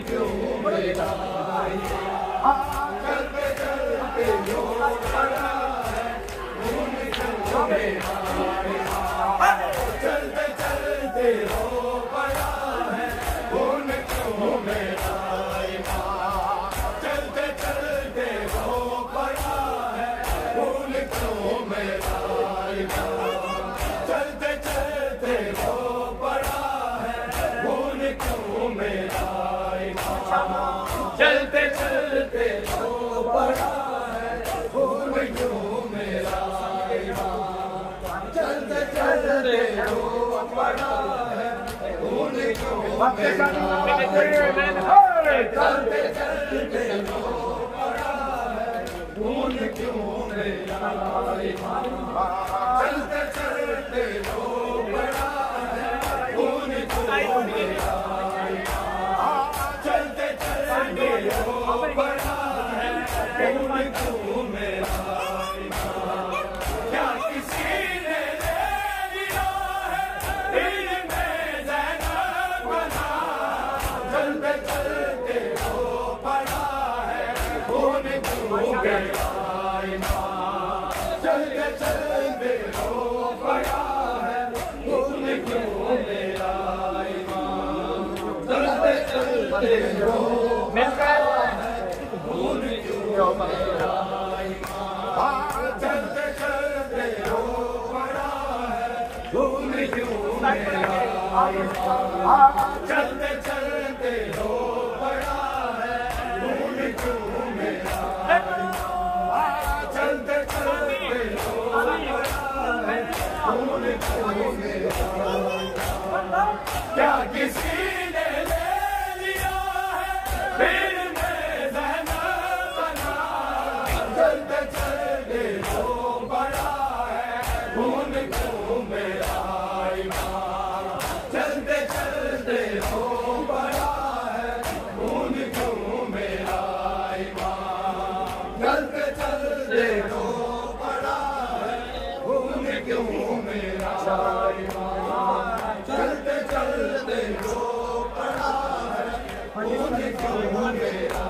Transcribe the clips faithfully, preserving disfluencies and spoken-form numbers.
क्यों मेरा चलते चलते रो पड़ा है खून क्यों मेरा चलते चलते रो पड़ा है खून क्यों मेरा चलते चलते रो पड़ा है खून क्यों मेरा चलते चलते रो पड़ा है खून क्यों मेरा चलते चलते रो पड़ा है खून क्यों मेरा चलते चलते रो पड़ा है खून क्यों मेरा चलते चलते रो पड़ा है खून क्यों मेरा चलते चलते रो पड़ा है खून क्यों मेरा चलते चलते रो पड़ा है खून क्यों मेरा क्या किसी ने ले लिया है दिल में ज़ैनब बना चलते चलते रो पड़ा है खून क्यों मेरा चलते चलते रो पड़ा है खून क्यों मेरा चलते चलते रो पड़ा है खून क्यों मेरा चलते चलते रो पड़ा है खून क्यों मेरा चलते चलते रो पड़ा है खून क्यों मेरा चलते चलते रो पड़ा है खून क्यों मेरा क्या किसी ने ले लिया है दिल में ज़ैनब बना चलते चलते रो पड़ा है खून क्यों मेरा चलते चलते रो पड़ा है खून क्यों मेरा चलते चलते रो पड़ा है खून क्यों मेरा चलते चलते रो पड़ा है खून क्यों मेरा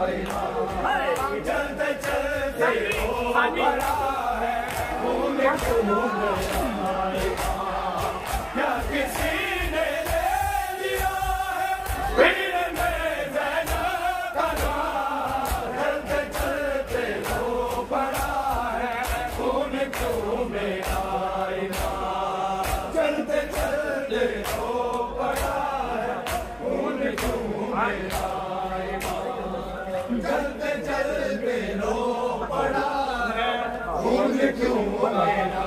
चलते चलते रो पड़ा है खून क्यों मेरा क्या किसी ने ले लिया है दिल में ज़ैनब बना चलते चलते रो पड़ा है खून क्यों मेरा चलते चलते रो पड़ा है खून क्यों मेरा चलते चलते रो पड़ा है खून क्यों मेरा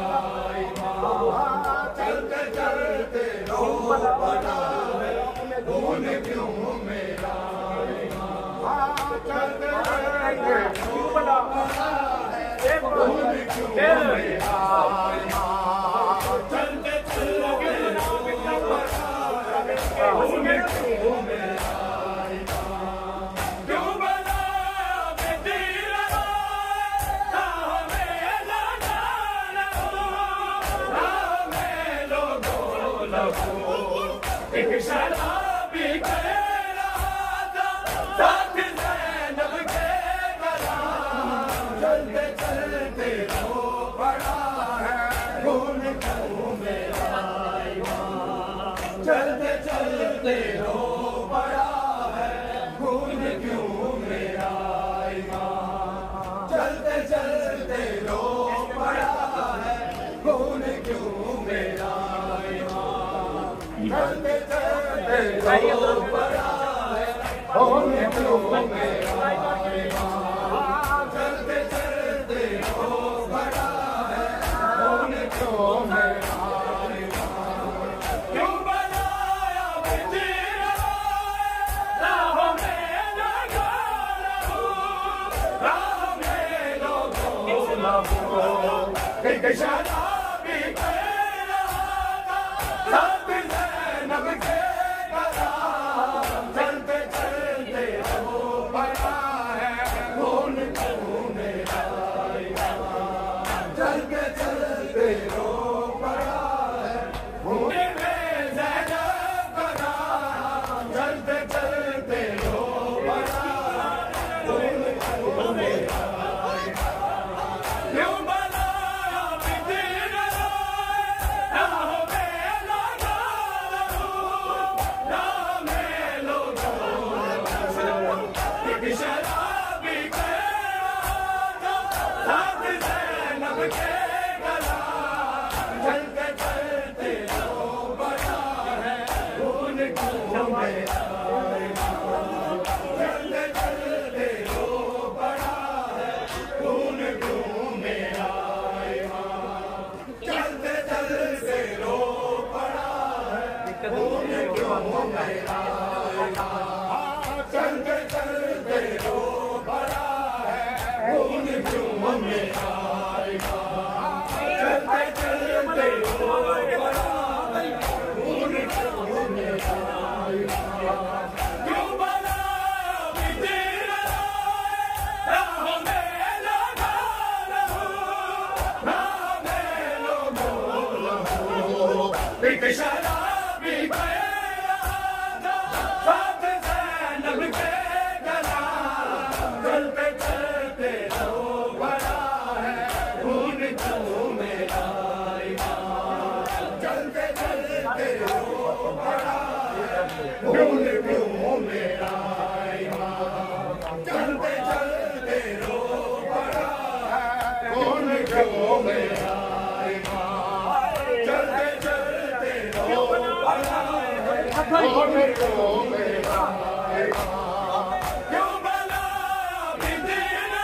चलते चलते रो पड़ा है खून क्यों मेरा चलते चलते रो पड़ा है खून क्यों मेरा चलते चलते रो पड़ा है खून क्यों मेरा क्यों बनाया बेटी राह में लगा राह में लोगों लगो एक शराबी कह रहा था साथ ज़ैनब के गला चलते चलते रो पड़ा है खून क्यों मेरा चलते चलते रो पड़ा है खून क्यों मेरा चलते चलते रो पड़ा है खून क्यों मेरा चलते चलते रो पड़ा है खून क्यों मेरा चलते चलते रो पड़ा है खून क्यों मेरा क्यों बनाया बेटी राह में लगा राह में लोगों लगो एक शराबी कह रहा था साथ ज़ैनब के गला चलते चलते रो पड़ा है खून क्यों मेरा चलते चलते रो पड़ा है खून में ज़ैनब बना चलते चलते रो के गला, चलते चलते रो बड़ा है खून क्यों मेरा, चलते चलते रो बड़ा है खून क्यों मेरा, चलते चलते रो बड़ा है खून क्यों मेरा, चलते चलते रो बड़ा है खून क्यों मेरा, चलते चलते रो बड़ा है खून क्यों मेरा, क्यों बना बीती राह में लगा रहूं, राह में लोगों रहूं, एक शराबी गया था साथ ज़ैनब के गला, चलते चलते रो बड़ा है खून क्यों मेरा, चलते चलते रो बड़ा है खून क्यों मेरा, चलते चलते रो बड़ा है खून क्यों मेरा, चलते चलते रो बड़ा है खून क्यों मेरा, क्यों बना बीती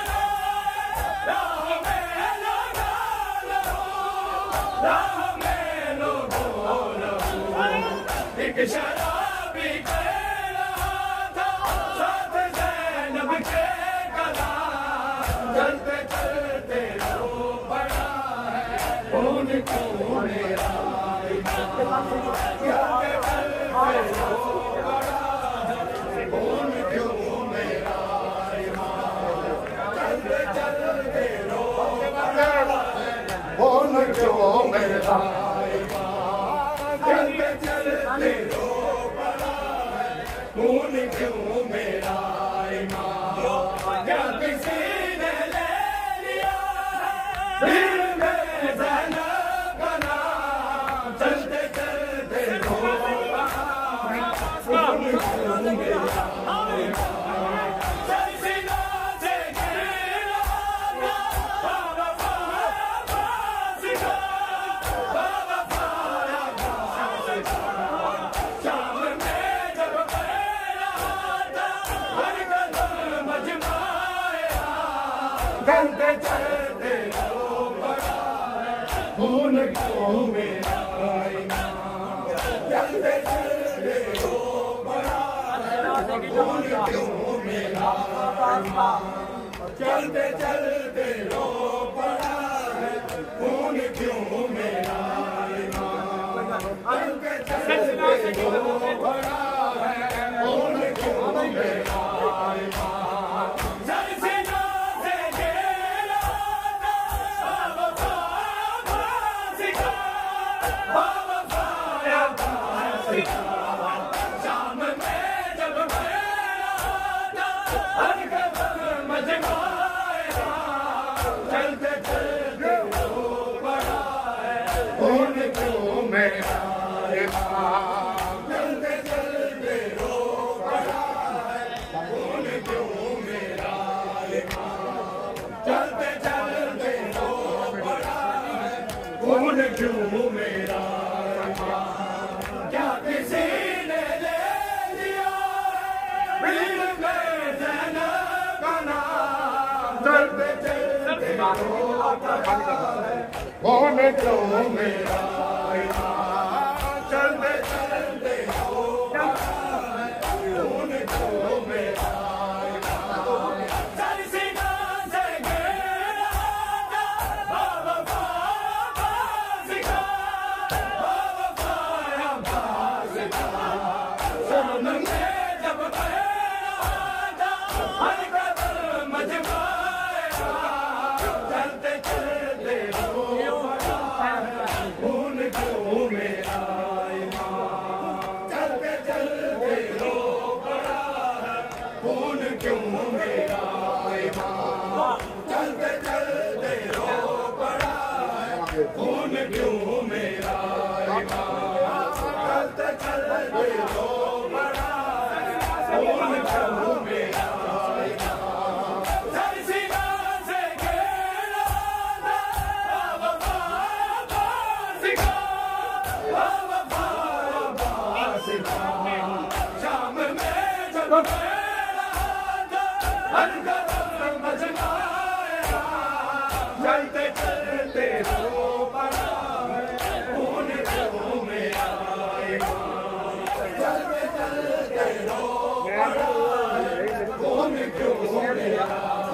राह में लगा रहूं, राह में लोगों रहूं, एक शराबी गया था साथ ज़ैनब के गला, चलते चलते रो बड़ा है खून क्यों मेरा, चलते चलते रो बड़ा है खून क्यों मेरा, चलते चलते रो बड़ा है खून क्यों मेरा, चलते चलते रो बड़ा है खून क्यों मेरा, क्या किसी ने ले लिया दिल में ज़ैनब का नाम, चलते चलते रो बड़ा है खून क्यों मेरा, सरसीना से गिरा था बाबा फास का, बाबा फास का, शाम में जब गया था हर कदम मजमाया, चलते चलते रो बड़ा है खून क्यों मेरा, चलते चलते रो बड़ा है खून क्यों मेरा, चलते चलते रो बड़ा है खून क्यों मेरा, चलते चलते रो बड़ा है खून क्यों मेरा, सरसीना से गिरा था बाबा फास का, बाबा फास का, शाम में जब गया था हर कदम मजमाया, चलते चलते रो बड़ा है खून क्यों मेरा, चलते चलते रो बड़ा है खून क्यों मेरा, चलते चलते रो बड़ा है खून क्यों मेरा, क्या किसी ने ले लिया दिल में ज़ैनब का नाम, चलते चलते रो बड़ा है खून क्यों मेरा, चलते चलते रो बड़ा है खून क्यों मेरा, सरसीना से गिरा था बाबा फास का, बाबा फास का, शाम में जब गया था हर कदम मजमाया, चलते चलते रो बड़ा है खून क्यों मेरा, चलते चलते रो बड़ा है खून क्यों मेरा, चलते चलते रो बड़ा है खून क्यों मेरा, चलते चलते रो बड़ा है खून क्यों मेरा, सरसीना से गिरा था चलते चलते रो पड़ा है खून क्यों मेरा चलते चलते रो पड़ा है खून क्यों मेरा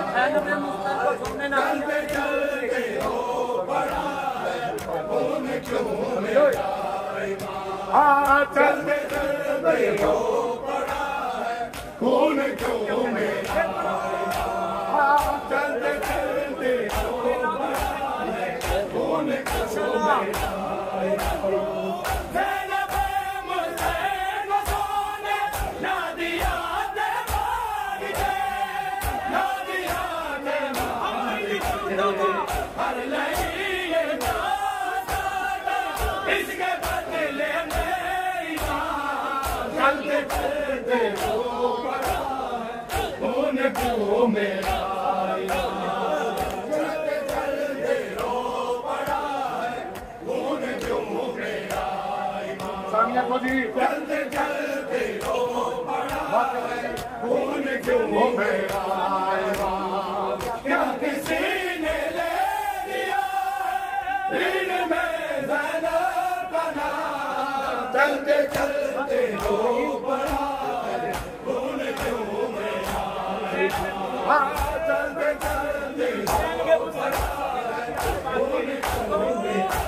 चलते चलते रो पड़ा है खून क्यों मेरा हाँ चलते चलते रो पड़ा है खून क्यों मेरा हाँ चलते चलते रो पड़ा है खून क्यों मेरा इसके बदले मेरी चलते चलते रो पड़ा है खून क्यों मेरा चलते चलते रो पड़ा है खून क्यों मेरा चलते चलते रो पड़ा है खून क्यों मेरा क्या किसी ने ले लिया दिल में चलते चलते रो पड़ा है खून क्यों मेरा चलते चलते रो पड़ा है खून क्यों मेरा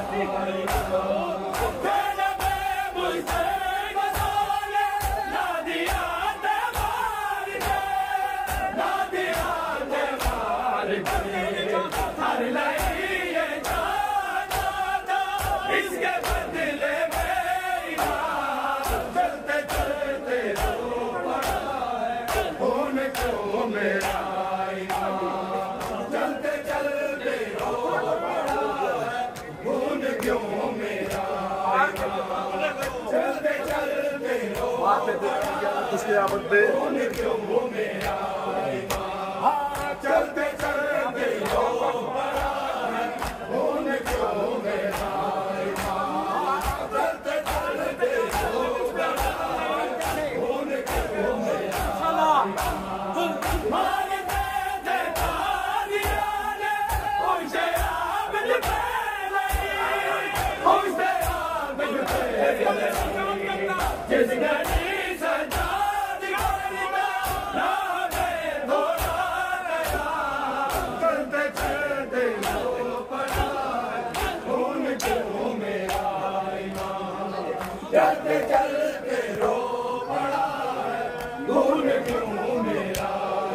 मुझसे बसाने ना दिया ते मार दे ना दिया ते मार दे हर लड़िए जाना इसके बदले चलते चलते रो पड़ा है खून क्यों मेरा चलते चलते रो पड़ा है खून क्यों मेरा चलते चलते रो पड़ा है खून क्यों मेरा हाँ चलते चलते रो पड़ा है खून क्यों मेरा चलते चलते रो पड़ा है खून क्यों मेरा मारते थे तालियाने उनसे आबिद पे उनसे आबिद पे जिस गली सजा दिखाना राहे थोड़ा गया चलते चलते रो पड़ा है खून क्यों मेरा चलते चलते रो पड़ा है खून क्यों मेरा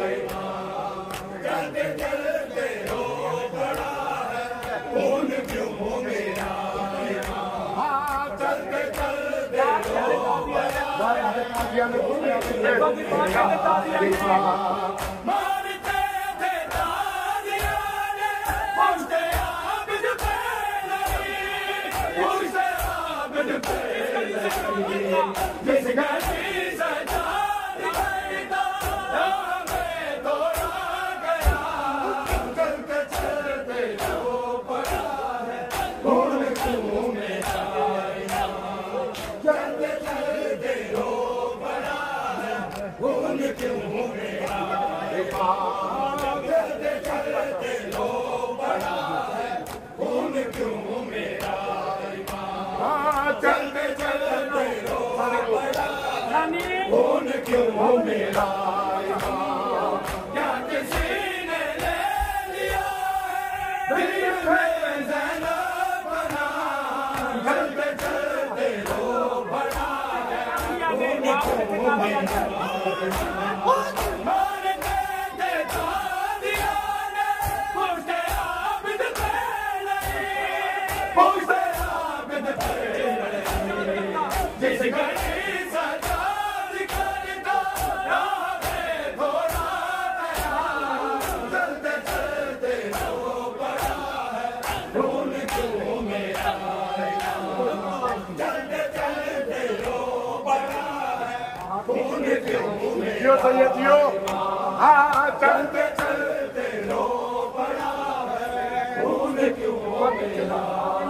चलते चलते रो पड़ा है खून क्यों मेरा हाँ चलते चलते रो पड़ा मारते थे तालियाने उनसे आबिद पे उनसे आबिद पे जिस गली सजा दिखाता राहे थोड़ा गया चलते चलते रो पड़ा है खून क्यों मेरा चलते चलते रो पड़ा है खून क्यों मेरा चलते चलते रो पड़ा है खून क्यों मेरा चलते चलते रो पड़ा खून क्यों मेरा क्या किसी ने ले लिया दिल में ज़ैनब बना चलते चलते रो पड़ा है खून क्यों मेरा मारते थे तालियाने उनसे आबिद पे उनसे आबिद पे जिस गली सजा दिखाता राहे थोड़ा गया चलते चलते रो पड़ा है खून क्यों मेरा चलते चलते रो पड़ा है खून क्यों मेरा हाँ चलते चलते रो पड़ा है खून क्यों मेरा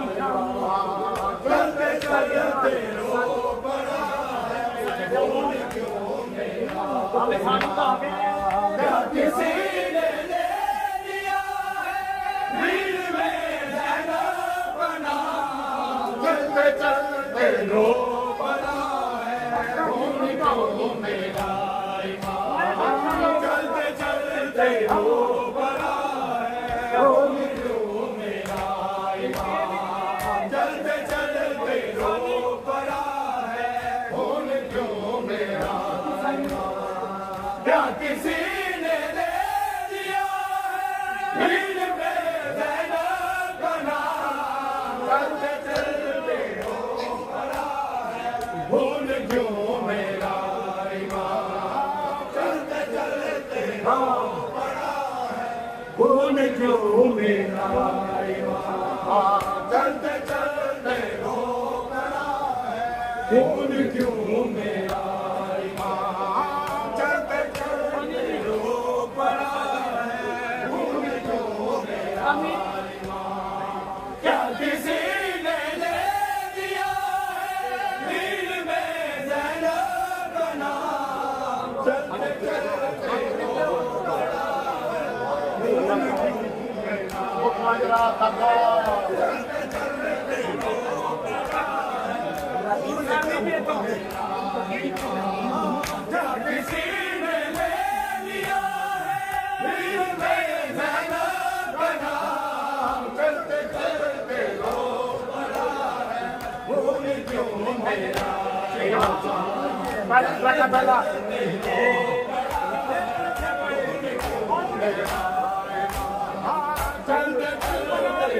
चलते चलते रो पड़ा है खून क्यों मेरा किसी ने ले लिया है भीड़ में ज़ैनब का नाम, चलते चलते रो पड़ा है उनको मेरा इमाम, चलते चलते रो पड़ा है उनको मेरा इमाम, चलते चलते रो पड़ा है उनको मेरा इमाम। क्या किसी ने ले लिया है भीड़ में ज़ैनब का नाम, चलते चलते रो पड़ा है भूल क्यों मेरा इमाम, चलते चलते रो पड़ा है भूल क्यों मेरा इमाम, चलते चलते रो पड़ा है भूल क्यों मेरा इमाम, चलते चलते रो पड़ा है भूल क्यों मेरा इमाम। क्या किसी ने ले लिया है भीड़ में ज़ैनब का नाम, चलते चलते रो पड़ा है भूल क्यों मेरा किसी ने ले लिया है भीड़ में ज़ैनब का नाम, चलते चलते रो पड़ा है भूल क्यों मेरा चलते चलते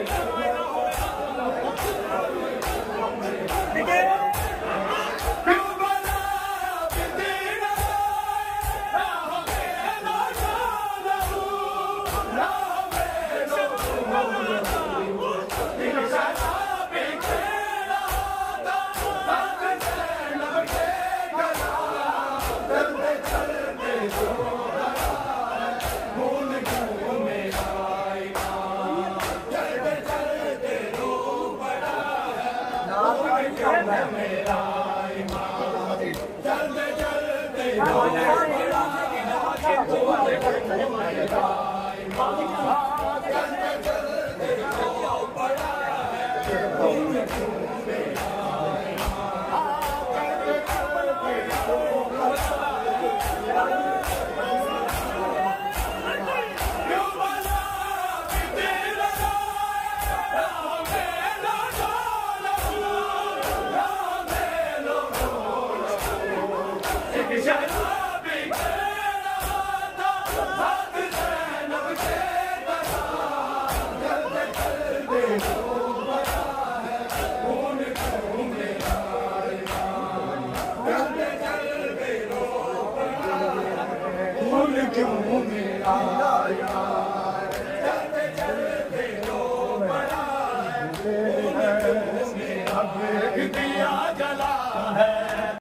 मेरा इमाम, चलते चलते रो पड़ा है मेरा इमाम, चलते